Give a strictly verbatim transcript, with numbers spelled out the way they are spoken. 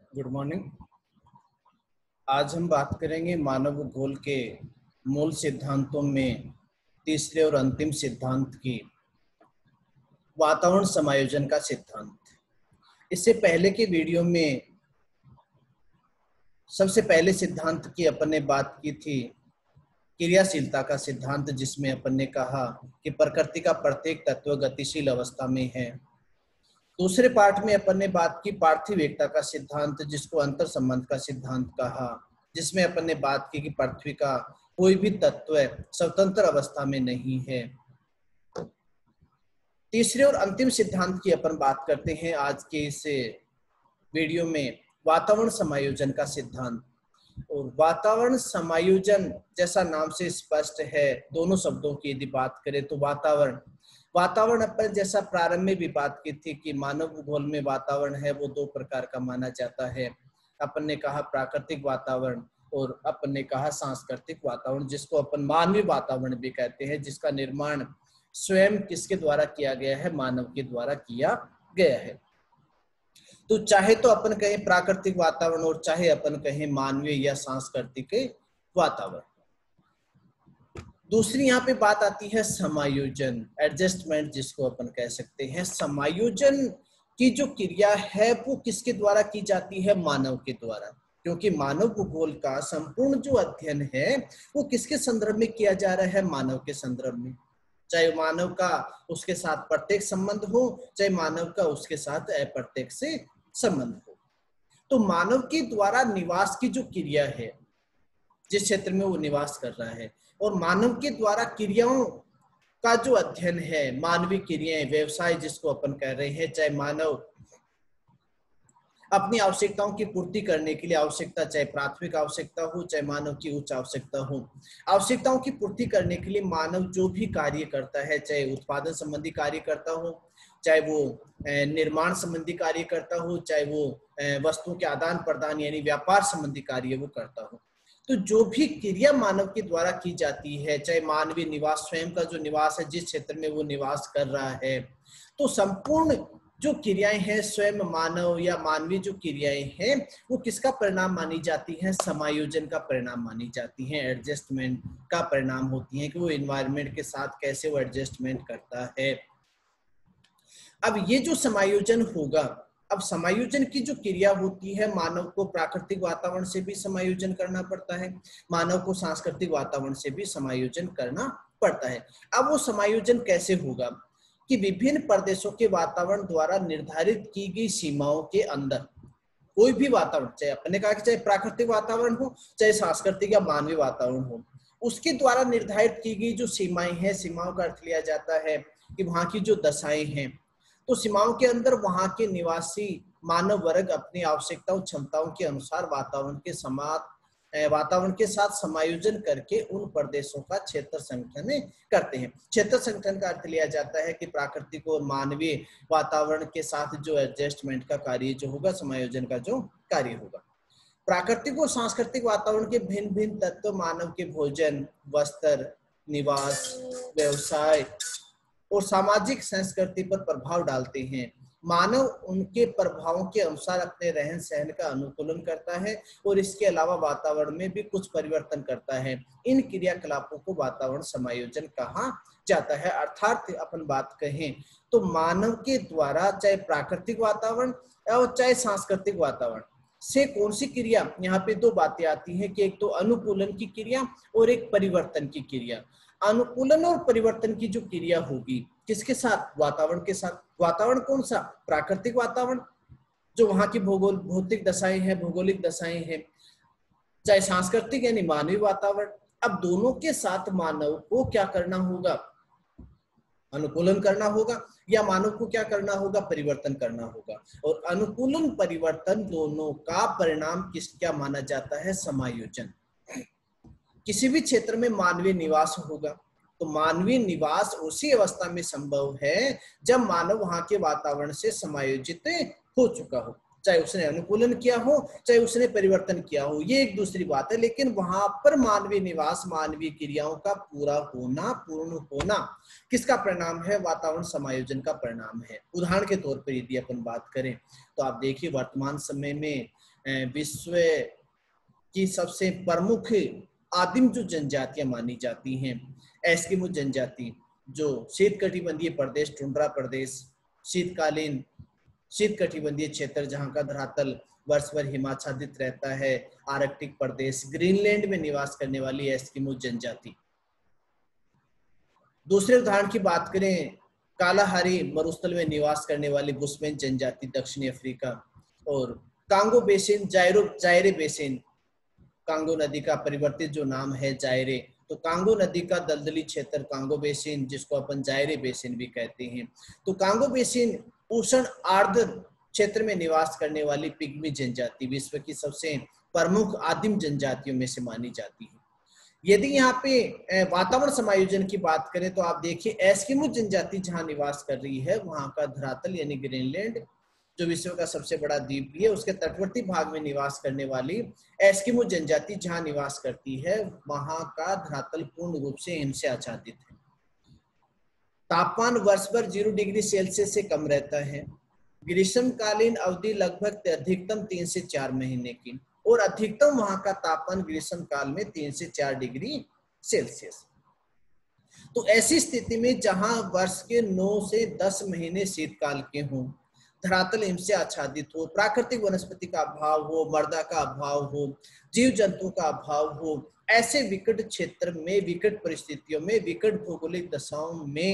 Good morning. आज हम बात करेंगे मानव भूगोल के मूल सिद्धांतों में तीसरे और अंतिम सिद्धांत की वातावरण समायोजन का सिद्धांत। इससे पहले के वीडियो में सबसे पहले सिद्धांत की अपन ने बात की थी क्रियाशीलता का सिद्धांत, जिसमें अपन ने कहा कि प्रकृति का प्रत्येक तत्व गतिशील अवस्था में है। दूसरे पार्ट में अपन ने बात की पार्थिव एकता का सिद्धांत, जिसको अंतर संबंध का सिद्धांत कहा, जिसमें अपन ने बात की कि पृथ्वी का कोई भी तत्व स्वतंत्र अवस्था में नहीं है। तीसरे और अंतिम सिद्धांत की अपन बात करते हैं आज के इस वीडियो में, वातावरण समायोजन का सिद्धांत। और वातावरण समायोजन जैसा नाम से स्पष्ट है, दोनों शब्दों की यदि बात करें तो वातावरण वातावरण अपन जैसा प्रारंभ में भी बात की थी कि मानव भूगोल में वातावरण है वो दो प्रकार का माना जाता है। अपन ने कहा प्राकृतिक वातावरण और अपन ने कहा सांस्कृतिक वातावरण, जिसको अपन मानवीय वातावरण भी कहते हैं, जिसका निर्माण स्वयं किसके द्वारा किया गया है? मानव के द्वारा किया गया है। तो चाहे तो अपन कहें प्राकृतिक वातावरण और चाहे अपन कहें मानवीय या सांस्कृतिक वातावरण। दूसरी यहाँ पे बात आती है समायोजन, एडजस्टमेंट, जिसको अपन कह सकते हैं। समायोजन की जो क्रिया है वो किसके द्वारा की जाती है? मानव के द्वारा, क्योंकि मानव भूगोल का संपूर्ण जो अध्ययन है वो किसके संदर्भ में किया जा रहा है? मानव के संदर्भ में। चाहे मानव का उसके साथ प्रत्येक संबंध हो, चाहे मानव का उसके साथ अप्रत्यक्ष से संबंध हो। तो मानव के द्वारा निवास की जो क्रिया है, जिस क्षेत्र में वो निवास कर रहा है, और मानव के द्वारा क्रियाओं का जो अध्ययन है, मानवीय क्रियाएं, व्यवसाय जिसको अपन कह रहे हैं, चाहे मानव अपनी आवश्यकताओं की पूर्ति करने के लिए, आवश्यकता चाहे प्राथमिक आवश्यकता हो चाहे मानव की उच्च आवश्यकता हो, आवश्यकताओं की पूर्ति करने के लिए मानव जो भी कार्य करता है, चाहे उत्पादन संबंधी कार्य करता हो, चाहे वो निर्माण संबंधी कार्य करता हो, चाहे वो वस्तुओं के आदान प्रदान यानी व्यापार संबंधी कार्य वो करता हो, तो जो भी क्रिया मानव के द्वारा की जाती है, चाहे मानवीय निवास, स्वयं का जो निवास है जिस क्षेत्र में वो निवास कर रहा है, तो संपूर्ण जो क्रियाएं हैं स्वयं मानव या मानवीय जो क्रियाएं हैं वो किसका परिणाम मानी जाती हैं? समायोजन का परिणाम मानी जाती हैं, एडजस्टमेंट का परिणाम होती हैं कि वो एनवायरनमेंट के साथ कैसे वो एडजस्टमेंट करता है। अब ये जो समायोजन होगा, अब समायोजन की जो क्रिया होती है, मानव को प्राकृतिक वातावरण से भी समायोजन करना पड़ता है, मानव को सांस्कृतिक वातावरण से भी समायोजन करना पड़ता है। अब वो समायोजन कैसे होगा कि विभिन्न प्रदेशों के वातावरण द्वारा निर्धारित की गई सीमाओं के अंदर कोई भी वातावरण, चाहे अपने कहा कि चाहे प्राकृतिक वातावरण हो चाहे सांस्कृतिक या मानवीय वातावरण हो, उसके द्वारा निर्धारित की गई जो सीमाएं हैं, सीमाओं का अर्थ लिया जाता है कि वहां की जो दशाएं हैं, तो सीमाओं के अंदर वहां के निवासी मानव वर्ग अपनी आवश्यकताओं क्षमताओं के अनुसार वातावरण के समाज वातावरण के साथ समायोजन करके उन प्रदेशों का क्षेत्र संगठन करते हैं। क्षेत्र संगठन का अर्थ लिया जाता है कि प्राकृतिक और मानवीय वातावरण के साथ जो एडजस्टमेंट का कार्य जो होगा, समायोजन का जो कार्य होगा। प्राकृतिक और सांस्कृतिक वातावरण के भिन्न भिन्न तत्व मानव के भोजन, वस्त्र, निवास, व्यवसाय और सामाजिक संस्कृति पर प्रभाव डालते हैं। मानव उनके प्रभावों के अनुसार अपने रहन सहन का अनुकूलन करता है और इसके अलावा वातावरण में भी कुछ परिवर्तन करता है। इन क्रियाकलापों को वातावरण समायोजन कहा जाता है। अर्थात अपन बात कहें तो मानव के द्वारा चाहे प्राकृतिक वातावरण और चाहे सांस्कृतिक वातावरण से कौन सी क्रिया, यहाँ पे दो बातें आती हैं कि एक तो अनुकूलन की क्रिया और एक परिवर्तन की क्रिया। अनुकूलन और परिवर्तन की जो क्रिया होगी किसके साथ? वातावरण के साथ। वातावरण कौन सा? प्राकृतिक वातावरण जो वहां की भौगोल भौतिक दशाएं हैं, भौगोलिक दशाएं हैं, चाहे सांस्कृतिक यानी मानवीय वातावरण। अब दोनों के साथ मानव को क्या करना होगा? अनुकूलन करना होगा, या मानव को क्या करना होगा? परिवर्तन करना होगा। और अनुकूलन परिवर्तन दोनों का परिणाम किस क्या माना जाता है? समायोजन। किसी भी क्षेत्र में मानवीय निवास होगा तो मानवीय निवास उसी अवस्था में संभव है जब मानव वहां के वातावरण से समायोजित हो चुका हो। चाहे उसने अनुकूलन किया हो चाहे उसने परिवर्तन किया हो, ये एक दूसरी बात है। लेकिन वहां पर मानवीय निवास, मानवीय क्रियाओं का पूरा होना, पूर्ण होना किसका परिणाम है? वातावरण समायोजन का परिणाम है। उदाहरण के तौर पर यदि अपन बात करें तो आप देखिए वर्तमान समय में विश्व की सबसे प्रमुख आदिम जो जनजातियां मानी जाती हैं, एस्किमो जनजाति, जो शीत कटिबंधीय प्रदेश, टुंड्रा प्रदेश, शीतकालीन शीत कटिबंधीय क्षेत्र जहां का धरातल वर्ष भर हिमाच्छादित रहता है, आर्कटिक प्रदेश, ग्रीनलैंड में निवास करने वाली एस्किमो जनजाति। दूसरे उदाहरण की बात करें, कालाहारी मरुस्थल में निवास करने वाली बुशमैन जनजाति, दक्षिणी अफ्रीका। और कांगो बेसिन, जायरो जायरे बेसिन, कांगो नदी का परिवर्तित जो नाम है जायरे, तो कांगो नदी का दलदली क्षेत्र कांगो बेसिन, जिसको अपन जायरे बेसिन भी कहते हैं। तो कांगो बेसिन उष्ण आर्द्र क्षेत्र में निवास करने वाली पिग्मी जनजाति विश्व की सबसे प्रमुख आदिम जनजातियों में से मानी जाती है। यदि यहाँ पे वातावरण समायोजन की बात करें तो आप देखिए एस्किमो जनजाति जहां निवास कर रही है, वहां का धरातल यानी ग्रीनलैंड जो विश्व का सबसे बड़ा द्वीप भी है, उसके तटवर्ती भाग में निवास करने वाली एस्किमो जनजाति जहां निवास करती है, वहां का धरातल पूर्ण रूप से हिम से आच्छादित है। तापमान वर्ष भर जीरो डिग्री सेल्सियस से कम रहता है। ग्रीष्मकालीन अवधि लगभग अधिकतम तीन से चार महीने की, और अधिकतम वहां का तापमान ग्रीष्म काल में तीन से चार डिग्री सेल्सियस। तो ऐसी स्थिति में जहां वर्ष के नौ से दस महीने शीतकाल के हों, धरातल हिम से आच्छादित हो, प्राकृतिक वनस्पति का अभाव हो, मृदा का अभाव हो, जीव जंतु का अभाव हो, ऐसे विकट क्षेत्र में, विकट परिस्थितियों में, विकट भौगोलिक दशाओं में